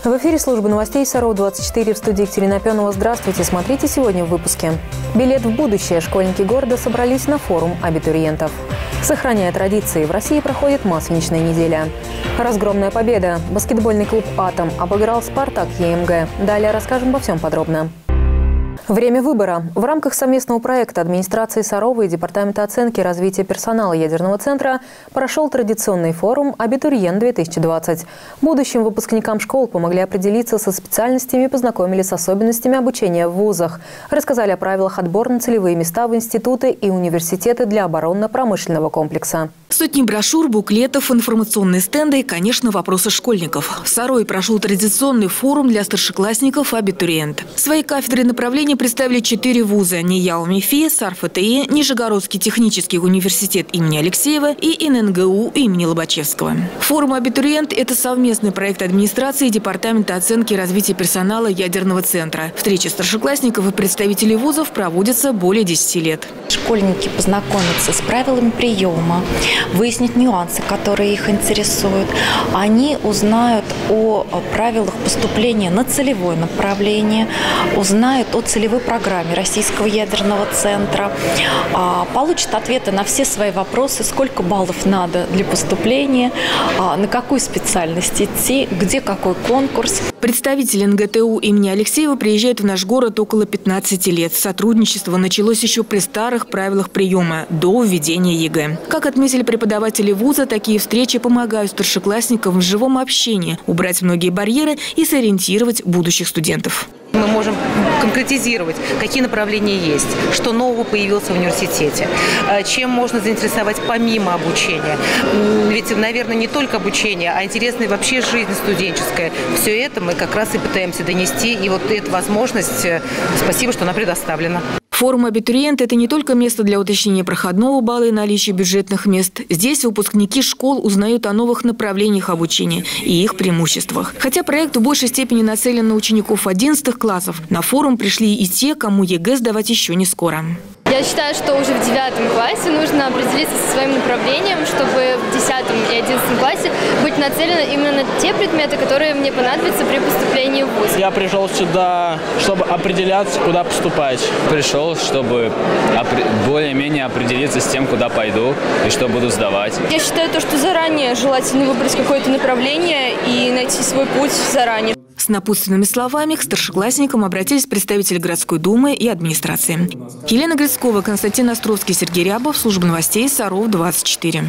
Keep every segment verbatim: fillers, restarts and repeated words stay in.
В эфире службы новостей Саров двадцать четыре, в студии Екатерина Пенова. Здравствуйте. Смотрите сегодня в выпуске. Билет в будущее. Школьники города собрались на форум абитуриентов. Сохраняя традиции, в России проходит Масленичная неделя. Разгромная победа. Баскетбольный клуб «Атом» обыграл «Спартак» ЕМГ. Далее расскажем обо всем подробно. Время выбора. В рамках совместного проекта администрации Сарова и Департамента оценки и развития персонала ядерного центра прошел традиционный форум «Абитуриент-две тысячи двадцать». Будущим выпускникам школ помогли определиться со специальностями и познакомили с особенностями обучения в вузах. Рассказали о правилах отбора на целевые места в институты и университеты для оборонно-промышленного комплекса. Сотни брошюр, буклетов, информационные стенды и, конечно, вопросы школьников. В Сарове прошел традиционный форум для старшеклассников «Абитуриент». Свои кафедры и направления представили четыре вуза – НИЯУ МИФИ, САРФТИ, Нижегородский технический университет имени Алексеева и ННГУ имени Лобачевского. Форум «Абитуриент» – это совместный проект администрации и Департамента оценки и развития персонала ядерного центра. Встречи старшеклассников и представителей вузов проводятся более десяти лет. Школьники познакомятся с правилами приема, выяснить нюансы, которые их интересуют. Они узнают о правилах поступления на целевое направление, узнают о целевой программе Российского ядерного центра, получат ответы на все свои вопросы, сколько баллов надо для поступления, на какую специальность идти, где какой конкурс. Представители эн гэ тэ у имени Алексеева приезжают в наш город около пятнадцати лет. Сотрудничество началось еще при старых правилах приема, до введения е гэ. Как отметили преподаватели вуза, такие встречи помогают старшеклассникам в живом общении, убрать многие барьеры и сориентировать будущих студентов. Мы можем конкретизировать, какие направления есть, что нового появилось в университете, чем можно заинтересовать помимо обучения. Ведь, наверное, не только обучение, а интересная вообще жизнь студенческая. Все это мы как раз и пытаемся донести, и вот эта возможность, спасибо, что она предоставлена. Форум «Абитуриент» – это не только место для уточнения проходного балла и наличия бюджетных мест. Здесь выпускники школ узнают о новых направлениях обучения и их преимуществах. Хотя проект в большей степени нацелен на учеников одиннадцатых классов, на форум пришли и те, кому е гэ сдавать еще не скоро. Я считаю, что уже в девятом классе нужно определиться со своим направлением, чтобы в десятом и одиннадцатом классе быть нацелена именно на те предметы, которые мне понадобятся при поступлении в вуз. Я пришел сюда, чтобы определяться, куда поступать. Пришел, чтобы более-менее определиться с тем, куда пойду и что буду сдавать. Я считаю, то, что заранее желательно выбрать какое-то направление и найти свой путь заранее. С напутственными словами к старшеклассникам обратились представители городской думы и администрации. Елена Грицкова, Константин Островский, Сергей Рябов. Служба новостей Саров двадцать четыре.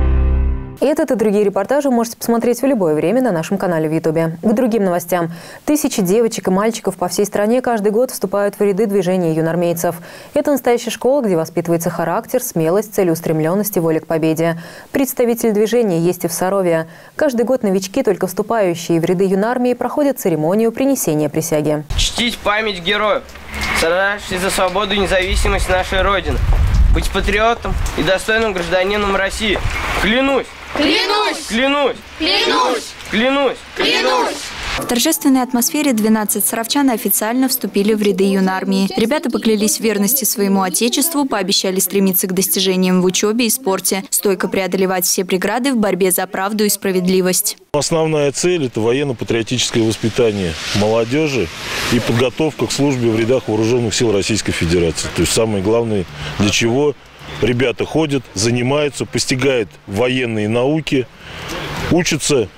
Этот и другие репортажи можете посмотреть в любое время на нашем канале в Ютубе. К другим новостям. Тысячи девочек и мальчиков по всей стране каждый год вступают в ряды движения юнармейцев. Это настоящая школа, где воспитывается характер, смелость, целеустремленность и воля к победе. Представитель движения есть и в Сарове. Каждый год новички, только вступающие в ряды юнармии, проходят церемонию принесения присяги. Чтить память героев, сражавшихся за свободу и независимость нашей Родины. Быть патриотом и достойным гражданином России. Клянусь! Клянусь! Клянусь! Клянусь! Клянусь! Клянусь! В торжественной атмосфере двенадцать саровчан официально вступили в ряды юнармии. Ребята поклялись в верности своему отечеству, пообещали стремиться к достижениям в учебе и спорте, стойко преодолевать все преграды в борьбе за правду и справедливость. Основная цель – это военно-патриотическое воспитание молодежи и подготовка к службе в рядах вооруженных сил Российской Федерации. То есть самое главное, для чего ребята ходят, занимаются, постигают военные науки, учатся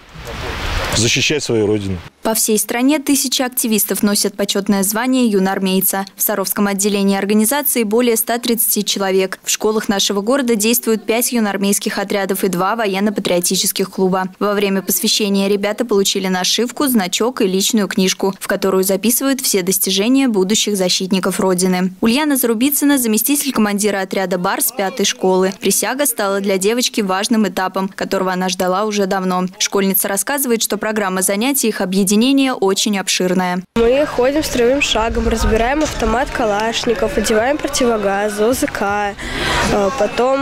защищать свою родину. По всей стране тысячи активистов носят почетное звание юнармейца. В Саровском отделении организации более ста тридцати человек. В школах нашего города действуют пять юнармейских отрядов и два военно-патриотических клуба. Во время посвящения ребята получили нашивку, значок и личную книжку, в которую записывают все достижения будущих защитников Родины. Ульяна Зарубицына – заместитель командира отряда «Барс» пятой школы. Присяга стала для девочки важным этапом, которого она ждала уже давно. Школьница рассказывает, что программа занятий их объединения очень обширная. Мы ходим строевым шагом, разбираем автомат Калашников, одеваем противогазы, о зэ ка, потом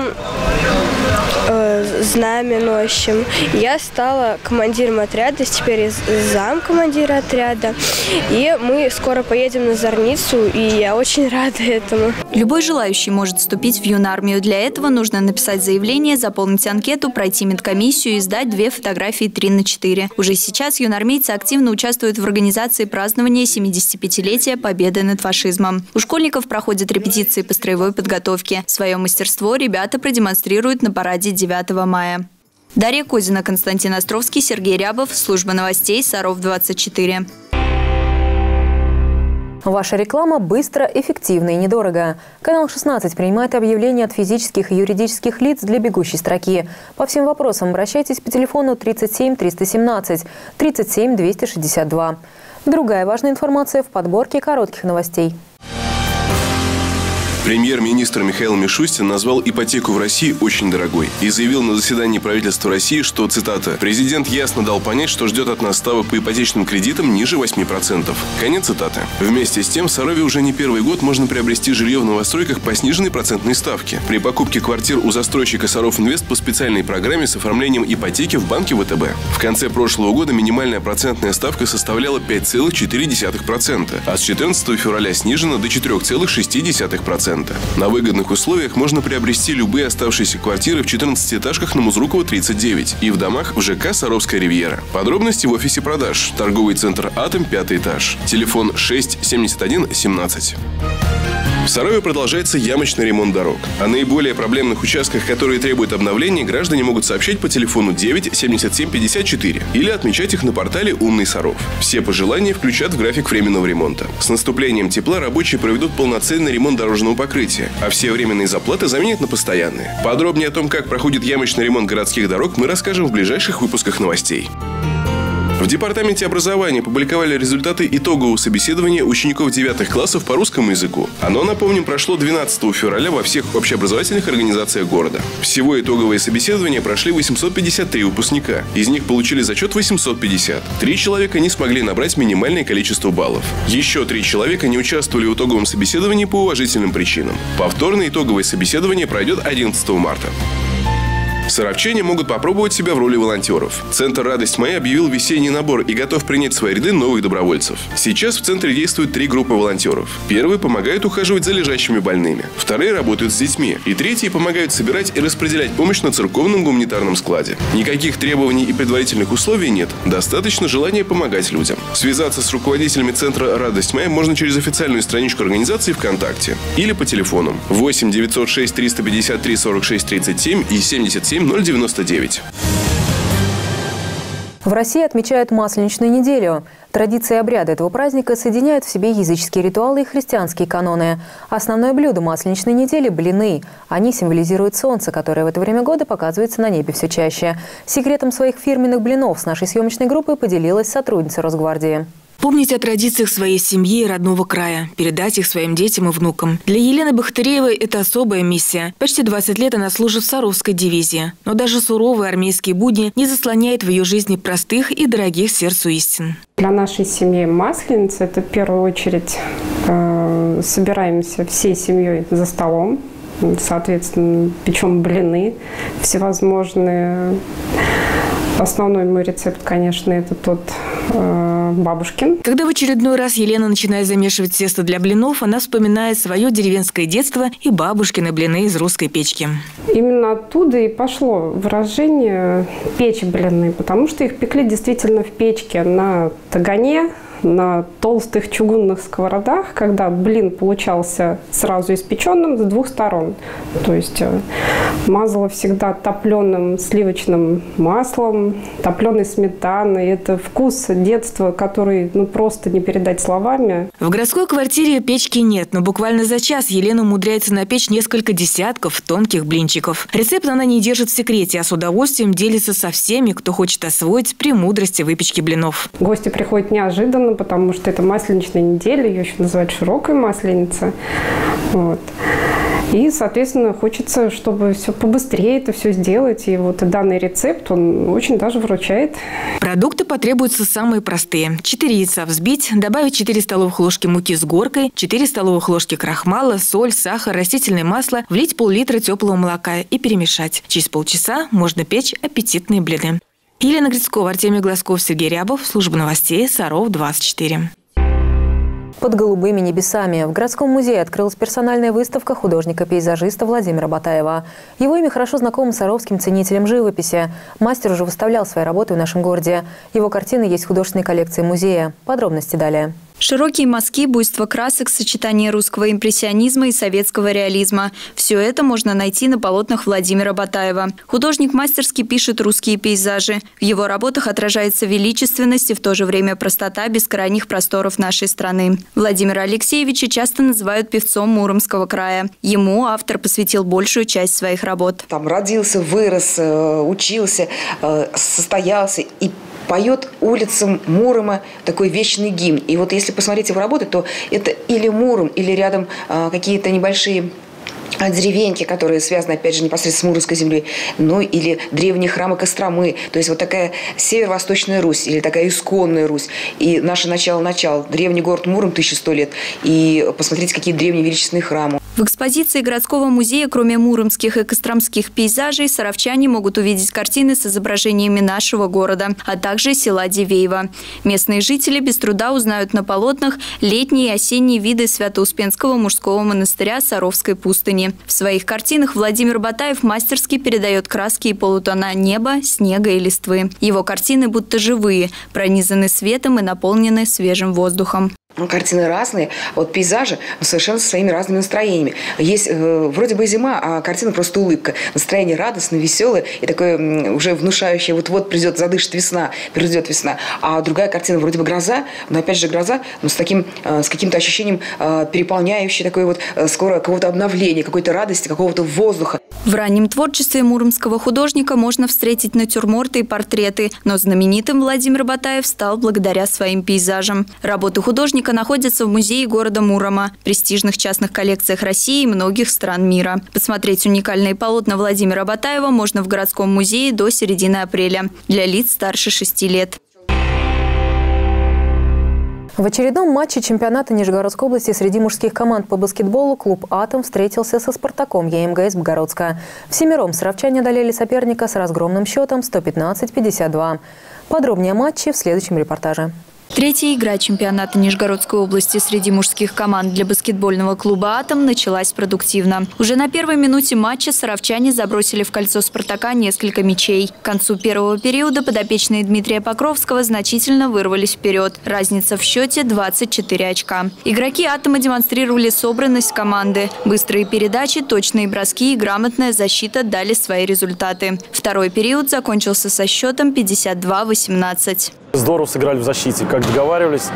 знамя носим. Я стала командиром отряда, теперь зам командира отряда. И мы скоро поедем на Зорницу, и я очень рада этому. Любой желающий может вступить в юнармию. Для этого нужно написать заявление, заполнить анкету, пройти медкомиссию и сдать две фотографии три на четыре. Уже сейчас юнармейцы активно активно участвуют в организации празднования семидесятипятилетия победы над фашизмом. У школьников проходят репетиции по строевой подготовке. Свое мастерство ребята продемонстрируют на параде девятого мая. Дарья Козина, Константин Островский, Сергей Рябов. Служба новостей Саров двадцать четыре. Ваша реклама быстро, эффективно и недорого. Канал шестнадцать принимает объявления от физических и юридических лиц для бегущей строки. По всем вопросам обращайтесь по телефону тридцать семь триста семнадцать, тридцать семь двести шестьдесят два. Другая важная информация в подборке коротких новостей. Премьер-министр Михаил Мишустин назвал ипотеку в России очень дорогой и заявил на заседании правительства России, что, цитата, «Президент ясно дал понять, что ждет от нас ставок по ипотечным кредитам ниже восьми процентов». Конец цитаты. Вместе с тем, в Сарове уже не первый год можно приобрести жилье в новостройках по сниженной процентной ставке. При покупке квартир у застройщика Саровинвест по специальной программе с оформлением ипотеки в банке ВТБ. В конце прошлого года минимальная процентная ставка составляла пять целых четыре десятых процента, а с четырнадцатого февраля снижена до четырёх целых шести десятых процента. На выгодных условиях можно приобрести любые оставшиеся квартиры в четырнадцатиэтажках на Музрукова тридцать девять и в домах в ЖК «Саровская ривьера». Подробности в офисе продаж. Торговый центр «Атом», пятый этаж. Телефон шесть семьдесят один семнадцать. В Сарове продолжается ямочный ремонт дорог. О наиболее проблемных участках, которые требуют обновления, граждане могут сообщать по телефону девять семьдесят семь пятьдесят четыре или отмечать их на портале «Умный Саров». Все пожелания включат в график временного ремонта. С наступлением тепла рабочие проведут полноценный ремонт дорожного покрытия, а все временные заплаты заменят на постоянные. Подробнее о том, как проходит ямочный ремонт городских дорог, мы расскажем в ближайших выпусках новостей. В Департаменте образования публиковали результаты итогового собеседования учеников девятых классов по русскому языку. Оно, напомним, прошло двенадцатого февраля во всех общеобразовательных организациях города. Всего итоговое собеседование прошли восемьсот пятьдесят три выпускника. Из них получили зачет восемьсот пятьдесят. Три человека не смогли набрать минимальное количество баллов. Еще три человека не участвовали в итоговом собеседовании по уважительным причинам. Повторное итоговое собеседование пройдет одиннадцатого марта. Саровчане могут попробовать себя в роли волонтеров. Центр «Радость моя» объявил весенний набор и готов принять в свои ряды новых добровольцев. Сейчас в центре действуют три группы волонтеров. Первые помогают ухаживать за лежащими больными. Вторые работают с детьми. И третьи помогают собирать и распределять помощь на церковном гуманитарном складе. Никаких требований и предварительных условий нет. Достаточно желания помогать людям. Связаться с руководителями Центра «Радость моя» можно через официальную страничку организации ВКонтакте или по телефонам восемь девятьсот шесть триста пятьдесят три сорок шесть тридцать семь и семьдесят семь ноль девяносто девять. В России отмечают Масленичную неделю. Традиции и обряды этого праздника соединяют в себе языческие ритуалы и христианские каноны. Основное блюдо Масленичной недели – блины. Они символизируют солнце, которое в это время года показывается на небе все чаще. Секретом своих фирменных блинов с нашей съемочной группой поделилась сотрудница Росгвардии. Помнить о традициях своей семьи и родного края, передать их своим детям и внукам. Для Елены Бахтыреевой это особая миссия. Почти двадцать лет она служит в Саровской дивизии. Но даже суровые армейские будни не заслоняют в ее жизни простых и дорогих сердцу истин. Для нашей семьи Масленица – это в первую очередь э, собираемся всей семьей за столом. Соответственно, печем блины всевозможные. Основной мой рецепт, конечно, это тот э, бабушкин. Когда в очередной раз Елена начинает замешивать тесто для блинов, она вспоминает свое деревенское детство и бабушкины блины из русской печки. Именно оттуда и пошло выражение «печь блины», потому что их пекли действительно в печке на тагане, на толстых чугунных сковородах, когда блин получался сразу испеченным с двух сторон. То есть мазала всегда топленым сливочным маслом, топленой сметаной. Это вкус детства, который ну, просто не передать словами. В городской квартире печки нет, но буквально за час Елена умудряется напечь несколько десятков тонких блинчиков. Рецепт она не держит в секрете, а с удовольствием делится со всеми, кто хочет освоить премудрости выпечки блинов. Гости приходят неожиданно, потому что это масленичная неделя, ее еще называют широкой масленица. Вот. И, соответственно, хочется, чтобы все побыстрее это все сделать. И вот данный рецепт, он очень даже выручает. Продукты потребуются самые простые. четыре яйца взбить, добавить четыре столовых ложки муки с горкой, четыре столовых ложки крахмала, соль, сахар, растительное масло, влить пол-литра теплого молока и перемешать. Через полчаса можно печь аппетитные блины. Елена Грицкова, Артемий Глазков, Сергей Рябов. Служба новостей Саров двадцать четыре. Под голубыми небесами в городском музее открылась персональная выставка художника-пейзажиста Владимира Батаева. Его имя хорошо знакомо саровским ценителям живописи. Мастер уже выставлял свои работы в нашем городе. Его картины есть в художественной коллекции музея. Подробности далее. Широкие мазки, буйство красок, сочетание русского импрессионизма и советского реализма. Все это можно найти на полотнах Владимира Батаева. Художник мастерски пишет русские пейзажи. В его работах отражается величественность и в то же время простота бескрайних просторов нашей страны. Владимира Алексеевича часто называют певцом Муромского края. Ему автор посвятил большую часть своих работ. Там родился, вырос, учился, состоялся и поет улицам Мурома такой вечный гимн. И вот если посмотреть его работы, то это или Муром, или рядом а, какие-то небольшие деревеньки, которые связаны, опять же, непосредственно с Муромской землей, ну или древние храмы Костромы. То есть вот такая северо-восточная Русь или такая исконная Русь. И наше начало-начало. Древний город Муром, тысяча сто лет. И посмотрите, какие древние величественные храмы. В экспозиции городского музея, кроме муромских и костромских пейзажей, саровчане могут увидеть картины с изображениями нашего города, а также села Дивеево. Местные жители без труда узнают на полотнах летние и осенние виды Свято-Успенского мужского монастыря Саровской пустыни. В своих картинах Владимир Батаев мастерски передает краски и полутона неба, снега и листвы. Его картины будто живые, пронизаны светом и наполнены свежим воздухом. Картины разные, вот пейзажи совершенно со своими разными настроениями. Есть э, вроде бы зима, а картина просто улыбка. Настроение радостное, веселое и такое м, уже внушающее, вот-вот придет, задышит весна, придет весна. А другая картина вроде бы гроза, но опять же гроза, но с, таким, э, с каким-то ощущением э, переполняющей такое вот э, скоро какого-то обновления, какой-то радости, какого-то воздуха. В раннем творчестве муромского художника можно встретить натюрморты и портреты, но знаменитым Владимир Батаев стал благодаря своим пейзажам. Работы художника находятся в музее города Мурома, престижных частных коллекциях России и многих стран мира. Посмотреть уникальные полотна Владимира Батаева можно в городском музее до середины апреля для лиц старше шести лет. В очередном матче чемпионата Нижегородской области среди мужских команд по баскетболу клуб «Атом» встретился со «Спартаком» ЕМГС Богородска. Всемиром саровчане одолели соперника с разгромным счетом сто пятнадцать — пятьдесят два. Подробнее о матче в следующем репортаже. Третья игра чемпионата Нижегородской области среди мужских команд для баскетбольного клуба «Атом» началась продуктивно. Уже на первой минуте матча саровчане забросили в кольцо «Спартака» несколько мячей. К концу первого периода подопечные Дмитрия Покровского значительно вырвались вперед. Разница в счете – двадцать четыре очка. Игроки «Атома» демонстрировали собранность команды. Быстрые передачи, точные броски и грамотная защита дали свои результаты. Второй период закончился со счетом пятьдесят два — восемнадцать. Здорово сыграли в защите, как договаривались.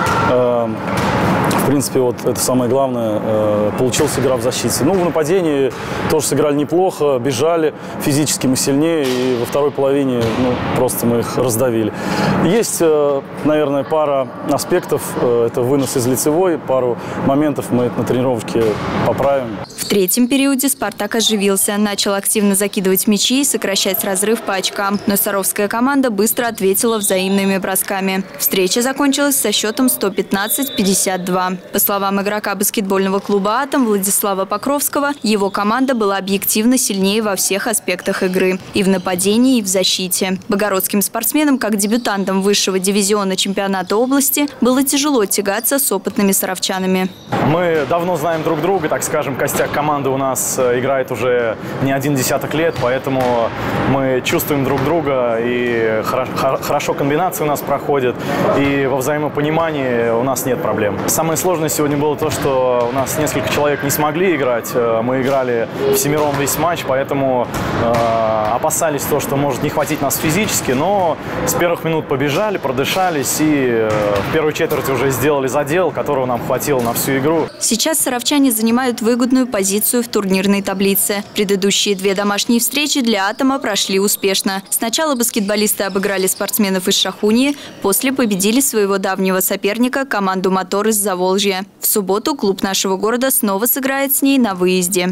В принципе, вот это самое главное. Получилась игра в защите. Ну, в нападении тоже сыграли неплохо, бежали. Физически мы сильнее, и во второй половине ну, просто мы их раздавили. Есть, наверное, пара аспектов. Это вынос из лицевой, пару моментов мы на тренировке поправим. В третьем периоде «Спартак» оживился, начал активно закидывать мячи и сокращать разрыв по очкам. Но саровская команда быстро ответила взаимными бросками. Встреча закончилась со счетом сто пятнадцать — пятьдесят два. По словам игрока баскетбольного клуба «Атом» Владислава Покровского, его команда была объективно сильнее во всех аспектах игры – и в нападении, и в защите. Богородским спортсменам, как дебютантам высшего дивизиона чемпионата области, было тяжело тягаться с опытными саровчанами. Мы давно знаем друг друга, так скажем, костяк команды у нас играет уже не один десяток лет, поэтому мы чувствуем друг друга, и хорошо комбинации у нас проходят, и во взаимопонимании у нас нет проблем. Самое сложное сегодня было то, что у нас несколько человек не смогли играть. Мы играли всемиром весь матч, поэтому э, опасались то, что может не хватить нас физически, но с первых минут побежали, продышались и э, в первой четверти уже сделали задел, которого нам хватило на всю игру. Сейчас саровчане занимают выгодную позицию в турнирной таблице. Предыдущие две домашние встречи для «Атома» прошли успешно. Сначала баскетболисты обыграли спортсменов из Шахуньи, после победили своего давнего соперника, команду «Мотор» из Заволжья. В субботу клуб нашего города снова сыграет с ней на выезде.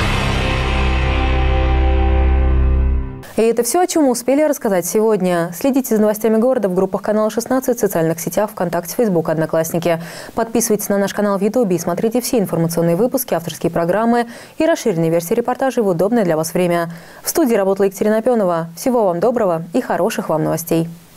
И это все, о чем мы успели рассказать сегодня. Следите за новостями города в группах канала шестнадцать, в социальных сетях, ВКонтакте, Фейсбук, Одноклассники. Подписывайтесь на наш канал в Ютубе и смотрите все информационные выпуски, авторские программы и расширенные версии репортажей в удобное для вас время. В студии работала Екатерина Пенова. Всего вам доброго и хороших вам новостей.